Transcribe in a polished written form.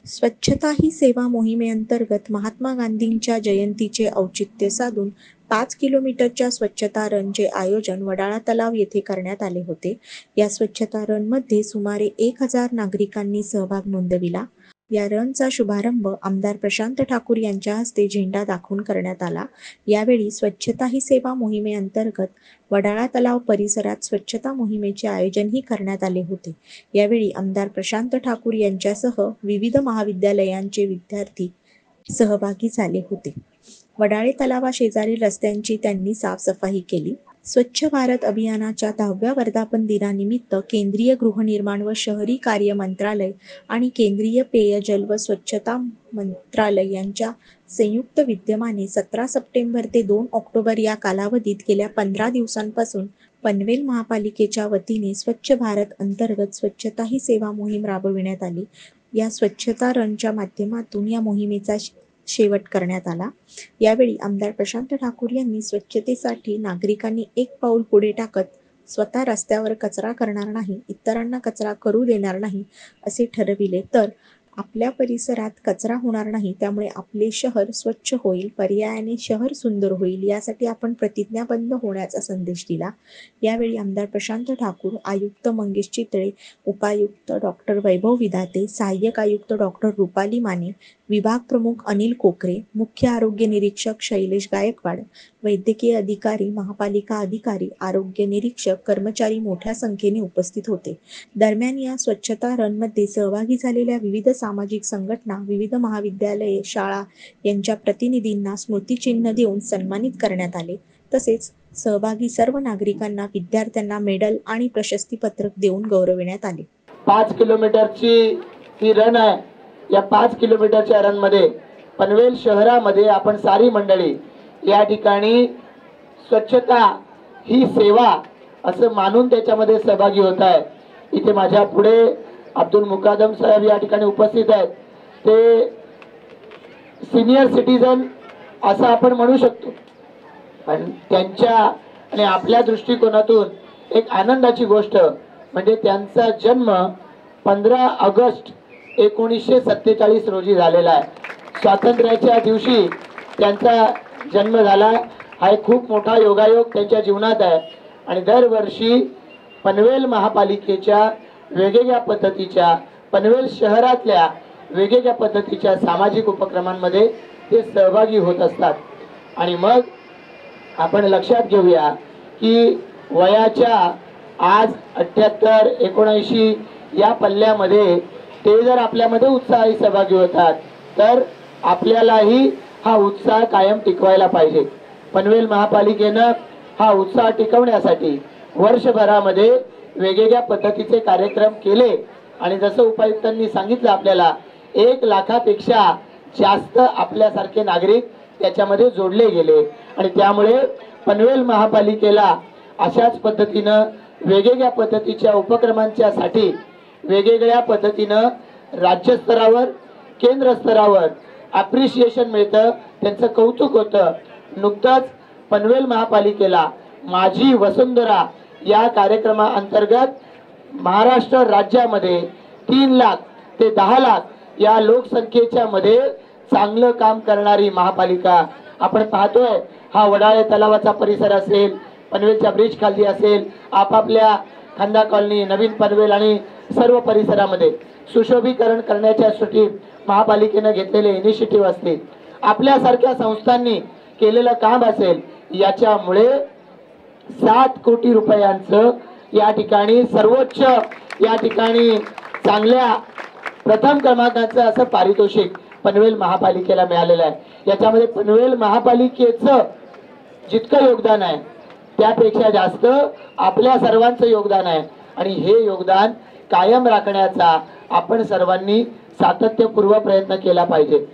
स्वच्छता ही सेवा मोहिमेअंतर्गत महात्मा गांधींच्या जयंतीचे औचित्य साधून 5 किलोमीटरच्या स्वच्छता रनचे आयोजन वडाळा तलाव येथे करण्यात आले होते. या स्वच्छता रनमध्ये सुमारे 1000 नागरिकांनी सहभाग नोंदविला. या रनचा शुभारंभ आमदार प्रशांत ठाकूर यांच्या हस्ते झेंडा दाखवून करण्यात आला. यावेळी स्वच्छता ही सेवा मोहिमेअंतर्गत वडाळा तलाव परिसरात स्वच्छता मोहिमेचे आयोजनही करण्यात आले होते. यावेळी आमदार प्रशांत ठाकूर यांच्यासह विविध महाविद्यालयांचे विद्यार्थी सहभागी झाले होते. वडाळे तलावाशेजारील रस्त्यांची त्यांनी साफसफाई केली. स्वच्छ भारत अभियानाच्या 10व्या वर्धापन दिनानिमित्त केंद्रीय गृहनिर्माण व शहरी कार्य मंत्रालय आणि केंद्रीय पेयजल व स्वच्छता मंत्रालय यांच्या संयुक्त विद्यमाने 17 सप्टेंबर ते 2 ऑक्टोबर या कालावधीत गेल्या 15 दिवसांपासून पनवेल महापालिकेच्या वतीने स्वच्छ भारत अंतर्गत स्वच्छता ही सेवा मोहीम राबविण्यात आली. या स्वच्छता रनच्या माध्यमातून या मोहिमेचा शेवट करण्यात आला. यावेळी आमदार प्रशांत ठाकूर यांनी स्वच्छतेसाठी नागरिकांनी एक पाऊल पुढे टाकत स्वतः रस्त्यावर कचरा करणार नाही, इतरांना कचरा करू देणार नाही असे ठरविले तर आपल्या परिसरात कचरा होणार नाही, त्यामुळे आपले शहर स्वच्छ होईल, पर्यायाने शहर सुंदर होईल, यासाठी आपण प्रतिज्ञाबद्ध होण्याचा संदेश दिला. यावेळी आमदार प्रशांत ठाकूर, आयुक्त मंगेश चितळे, उपायुक्त डॉक्टर वैभव विधाते, सहाय्यक आयुक्त डॉक्टर रुपाली माने, विभाग प्रमुख अनिल कोकरे, मुख्य आरोग्य निरीक्षक शैलेश गायकवाड, वैद्यकीय अधिकारी, महापालिका अधिकारी, आरोग्य निरीक्षक, कर्मचारी मोठ्या संख्येने उपस्थित होते. दरम्यान या स्वच्छता रनमध्ये सहभागी झालेल्या विविध सामाजिक संघटना, विविध महाविद्यालये, शाळा यांच्या प्रतिनिधींना स्मृतिचिन्ह देऊन सन्मानित करण्यात आले. तसेच सहभागी सर्व नागरिकांना, विद्यार्थ्यांना मेडल आणि प्रशस्तीपत्रक देऊन गौरविण्यात आले. 5 किलोमीटरची ही रन आहे. या 5 किलोमीटरच्या रन मध्ये पनवेल शहरामध्ये आपण सारी मंडळी या ठिकाणी स्वच्छता ही सेवा असं मानून त्याच्यामध्ये सहभागी होत आहे. इथे माझ्या पुढे अब्दुल मुकादम साहेब या ठिकाणी उपस्थित आहेत. ते सिनियर सिटीजन असं आपण म्हणू शकतो, पण त्यांच्या आणि आपल्या दृष्टिकोनातून एक आनंदाची गोष्ट म्हणजे त्यांचा जन्म 15 ऑगस्ट 1947 रोजी झालेला आहे. स्वातंत्र्याच्या दिवशी त्यांचा जन्म झाला. हा एक खूप मोठा योगायोग त्यांच्या जीवनात आहे. आणि दरवर्षी पनवेल महापालिकेच्या वेगवेगळ्या पद्धतीच्या, पनवेल शहरातल्या वेगवेगळ्या पद्धतीच्या सामाजिक उपक्रमांमध्ये ते सहभागी होत असतात. आणि मग आपण लक्षात घेऊया की वयाच्या आज 78, 79 या पल्ल्यामध्ये ते जर आपल्यामध्ये उत्साही सहभागी होतात तर आपल्यालाही हा उत्साह कायम टिकवायला पाहिजे. पनवेल महापालिकेनं हा उत्साह टिकवण्यासाठी वर्षभरामध्ये वेगवेगळ्या पद्धतीचे कार्यक्रम केले. आणि जसं उपायुक्तांनी सांगितलं, आपल्याला 1 लाखापेक्षा जास्त आपल्यासारखे नागरिक त्याच्यामध्ये जोडले गेले. आणि त्यामुळे पनवेल महापालिकेला अशाच पद्धतीनं वेगवेगळ्या पद्धतीच्या उपक्रमांच्या साठी वेगवेगळ्या पद्धतीनं राज्यस्तरावर, केंद्र स्तरावर अप्रिशिएशन मिळतं, त्यांचं कौतुक होतं. नुकतंच पनवेल महापालिकेला माझी वसुंधरा या कार्यक्रमाअंतर्गत महाराष्ट्र राज्यामध्ये 3 लाख ते 10 लाख या लोकसंख्येच्या मध्ये चांगलं काम करणारी महापालिका आपण पाहतोय. हा वडाळे तलावाचा परिसर असेल, पनवेलच्या ब्रिज खाली असेल, आपापल्या खंदा कॉलनी, नवीन पनवेल आणि सर्व परिसरामध्ये सुशोभीकरण करण्याच्यासाठी महापालिकेने घेतलेले इनिशिएटिव्ह असतील, आपल्यासारख्या संस्थांनी केलेलं काम असेल, याच्यामुळे 7 कोटी रुपयांचं या ठिकाणी सर्वोच्च, या ठिकाणी चांगल्या प्रथम क्रमांकाचं असं पारितोषिक पनवेल महापालिकेला मिळालेलं आहे. याच्यामध्ये पनवेल महापालिकेचं जितकं योगदान आहे त्यापेक्षा जास्त आपल्या सर्वांचं योगदान आहे. आणि हे योगदान कायम राखण्याचा आपण सर्वांनी सातत्यपूर्व प्रयत्न केला पाहिजे.